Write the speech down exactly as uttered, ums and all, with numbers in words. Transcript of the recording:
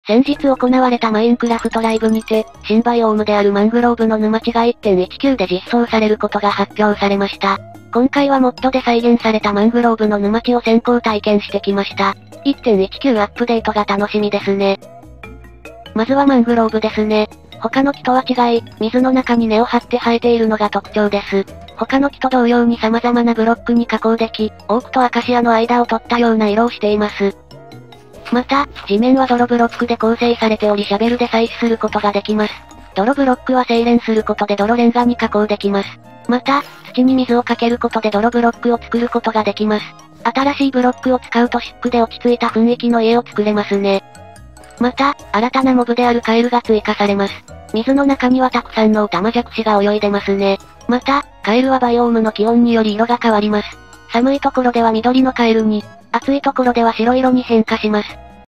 先日行われたマインクラフトライブにて、新バイオームであるマングローブの沼地が いってんいちきゅう で実装されることが発表されました。今回はモッドで再現されたマングローブの沼地を先行体験してきました。いってんいちきゅう アップデートが楽しみですね。まずはマングローブですね。他の木とは違い、水の中に根を張って生えているのが特徴です。他の木と同様に様々なブロックに加工でき、オークとアカシアの間を取ったような色をしています。また、地面は泥ブロックで構成されておりシャベルで採取することができます。泥ブロックは精錬することで泥レンガに加工できます。また、土に水をかけることで泥ブロックを作ることができます。新しいブロックを使うとシックで落ち着いた雰囲気の家を作れますね。また、新たなモブであるカエルが追加されます。水の中にはたくさんのオタマジャクシが泳いでますね。また、カエルはバイオームの気温により色が変わります。寒いところでは緑のカエルに、暑いところでは白色に変化します。